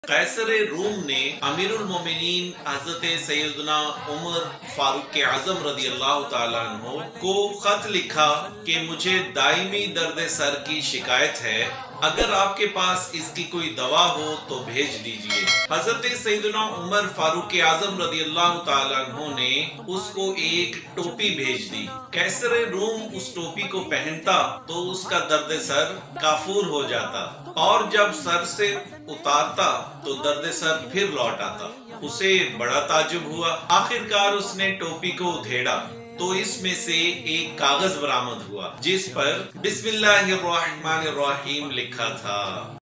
कैसर room ने अमीरुल मोमिनीन हजरत सैयदना उमर फारूक आजम रदी अल्लाह तआला अन्हु को खत लिखा कि मुझे दायमी दर्द सर की शिकायत है, अगर आपके पास इसकी कोई दवा हो तो भेज दीजिए। हजरत सैयदना उमर फारूक आजम रदी अल्लाह तआला अन्हु ने उसको एक टोपी भेज दी। कैसर रूम उस टोपी को पहनता तो उसका दर्द सर काफूर हो जाता और जब सर से उतारता तो दर्द सर फिर लौट आता। उसे बड़ा ताज्जुब हुआ। आखिरकार उसने टोपी को उधेड़ा तो इसमें से एक कागज बरामद हुआ जिस पर बिस्मिल्लाहिर्रहमानिर्रहीम लिखा था।